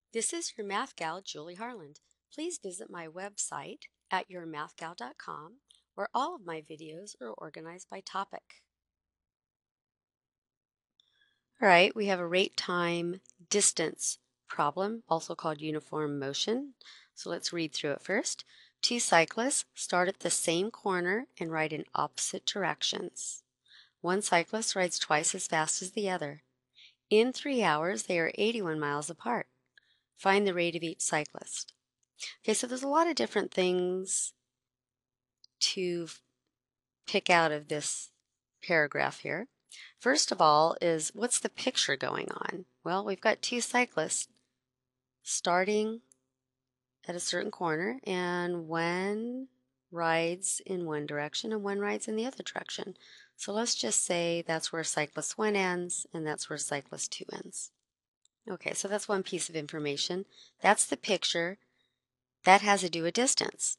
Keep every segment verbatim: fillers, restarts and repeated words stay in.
This is your math gal, Julie Harland. Please visit my website at your math gal dot com, where all of my videos are organized by topic. All right, we have a rate, time, distance problem, also called uniform motion. So let's read through it first. Two cyclists start at the same corner and ride in opposite directions. One cyclist rides twice as fast as the other. In three hours, they are eighty-one miles apart. Find the rate of each cyclist. Okay, so there's a lot of different things to pick out of this paragraph here. First of all is, what's the picture going on? Well, we've got two cyclists starting at a certain corner, and one rides in one direction and one rides in the other direction. So let's just say that's where cyclist one ends and that's where cyclist two ends. Okay, so that's one piece of information. That's the picture. That has to do with distance.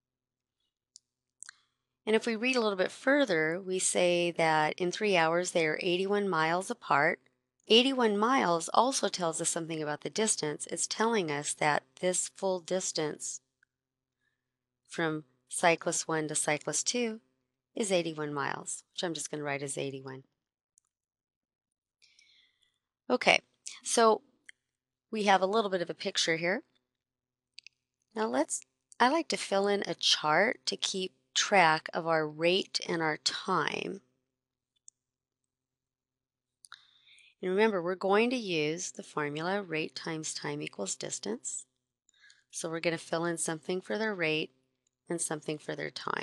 And if we read a little bit further, we say that in three hours they are eighty-one miles apart. eighty-one miles also tells us something about the distance. It's telling us that this full distance from cyclist one to cyclist two is eighty-one miles, which I'm just going to write as eighty-one. Okay, so we have a little bit of a picture here. Now let's, I like to fill in a chart to keep track of our rate and our time. And remember, we're going to use the formula rate times time equals distance. So we're going to fill in something for their rate and something for their time.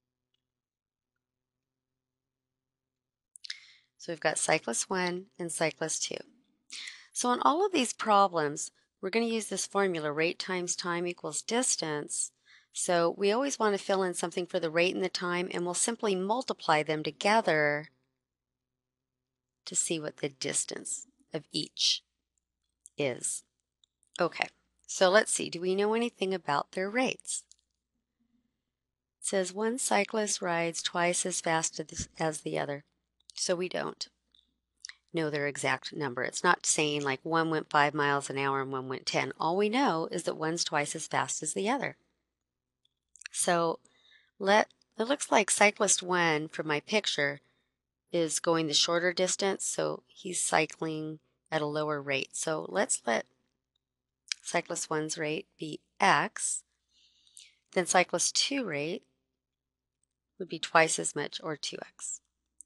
So we've got cyclist one and cyclist two. So in all of these problems, we're going to use this formula, rate times time equals distance. So we always want to fill in something for the rate and the time, and we'll simply multiply them together to see what the distance of each is. Okay, so let's see. Do we know anything about their rates? It says one cyclist rides twice as fast as the other. So we don't know their exact number. It's not saying like one went five miles an hour and one went ten. All we know is that one's twice as fast as the other. So let it looks like cyclist one from my picture is going the shorter distance, so he's cycling at a lower rate. So let's let cyclist one's rate be x. Then cyclist two rate would be twice as much, or two x.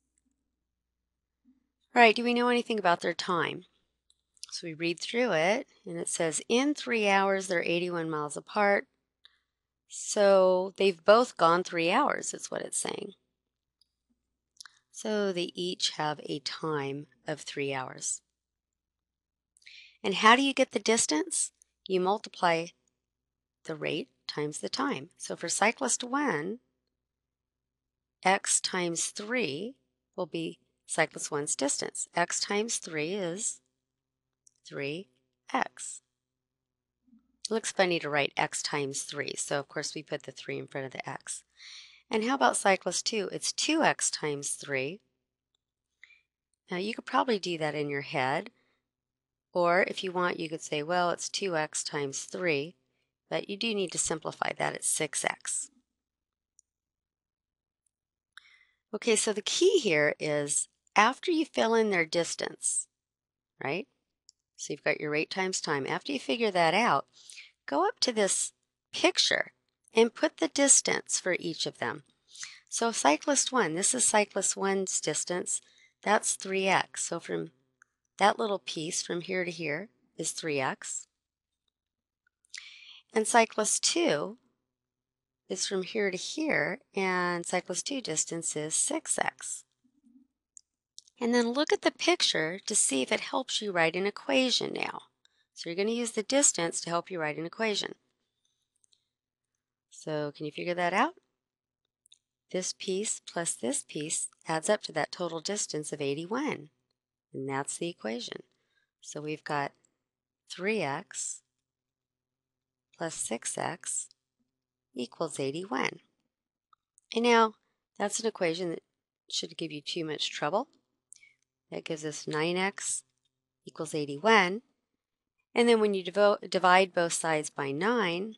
All right, do we know anything about their time? So we read through it, and it says in three hours they're eighty-one miles apart. So they've both gone three hours, is what it's saying. So they each have a time of three hours. And how do you get the distance? You multiply the rate times the time. So for cyclist one, x times three will be cyclist one's distance. X times three is three x. It looks funny to write x times three, so of course we put the three in front of the x. And how about cyclist two? It's two x times three. Now you could probably do that in your head, or if you want you could say, well, it's two x times three, but you do need to simplify that. It's six x. Okay, so the key here is after you fill in their distance, right? So you've got your rate times time. After you figure that out, go up to this picture and put the distance for each of them. So cyclist one, this is cyclist one's distance. That's three x. So from that little piece from here to here is three x. And cyclist two is from here to here, and cyclist two distance is six x. And then look at the picture to see if it helps you write an equation now. So you're going to use the distance to help you write an equation. So can you figure that out? This piece plus this piece adds up to that total distance of eighty-one. And that's the equation. So we've got three x plus six x equals eighty-one. And now that's an equation that shouldn't give you too much trouble. That gives us nine x equals eighty-one. And then when you devo- divide both sides by nine,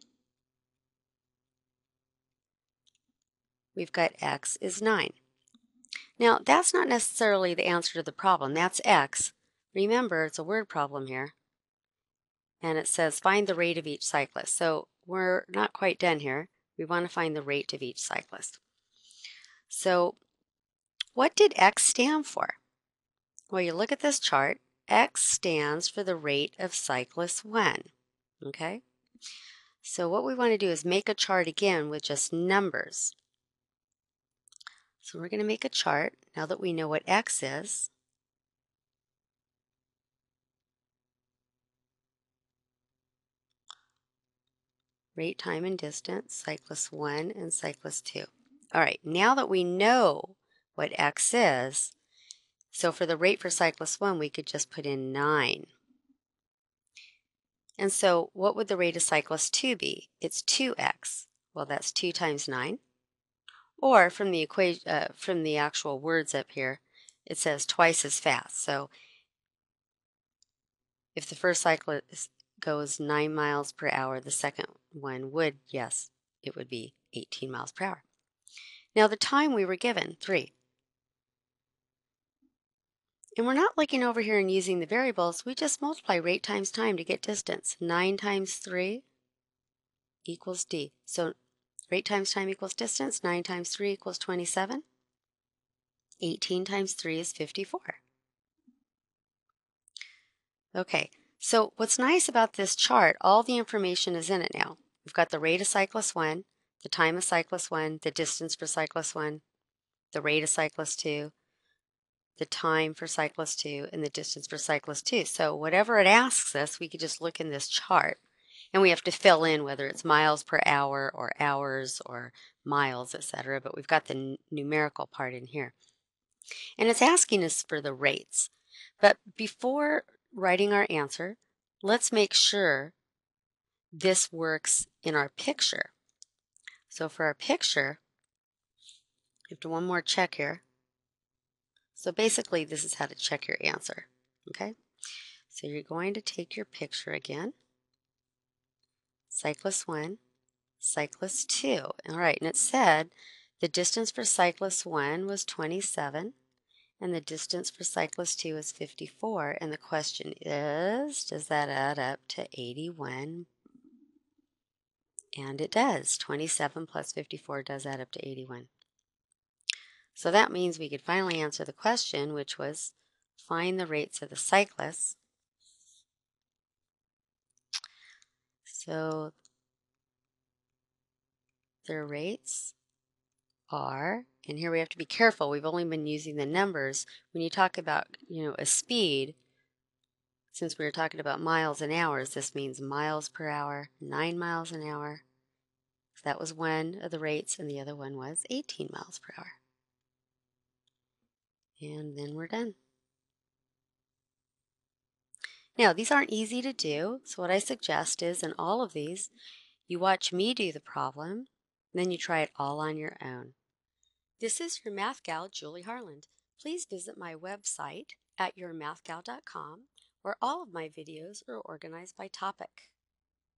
we've got x is nine. Now, that's not necessarily the answer to the problem. That's x. Remember, it's a word problem here. And it says find the rate of each cyclist. So we're not quite done here. We want to find the rate of each cyclist. So what did x stand for? Well, you look at this chart. X stands for the rate of cyclist one. Okay? So what we want to do is make a chart again with just numbers. So we're going to make a chart now that we know what x is. Rate, time, and distance, cyclist one and cyclist two. All right, now that we know what x is, so for the rate for cyclist one, we could just put in nine. And so what would the rate of cyclist two be? It's two x. Well, that's two times nine. Or from the equation, uh, from the actual words up here, it says twice as fast. So if the first cyclist goes nine miles per hour, the second one would, yes, it would be eighteen miles per hour. Now the time we were given, three. And we're not looking over here and using the variables. We just multiply rate times time to get distance. nine times three equals d. So rate times time equals distance. nine times three equals twenty-seven. eighteen times three is fifty-four. Okay, so what's nice about this chart, all the information is in it now. We've got the rate of cyclist one, the time of cyclist one, the distance for cyclist one, the rate of cyclist two, the time for cyclist two, and the distance for cyclist two. So whatever it asks us, we could just look in this chart. And we have to fill in whether it's miles per hour or hours or miles, et cetera. But we've got the n- numerical part in here. And it's asking us for the rates. But before writing our answer, let's make sure this works in our picture. So for our picture, we have to one more check here. So basically, this is how to check your answer. Okay? So you're going to take your picture again. Cyclist one, cyclist two. All right, and it said the distance for cyclist one was twenty-seven. And the distance for cyclist two is fifty-four. And the question is, does that add up to eighty-one? And it does. twenty-seven plus fifty-four does add up to eighty-one. So that means we could finally answer the question, which was find the rates of the cyclists. So their rates are, and here we have to be careful, we've only been using the numbers. When you talk about, you know, a speed, since we were talking about miles and hours, this means miles per hour, nine miles an hour. So that was one of the rates, and the other one was eighteen miles per hour. And then we're done. Now, these aren't easy to do, so what I suggest is in all of these, you watch me do the problem, then you try it all on your own. This is your math gal, Julie Harland. Please visit my website at your math gal dot com, where all of my videos are organized by topic.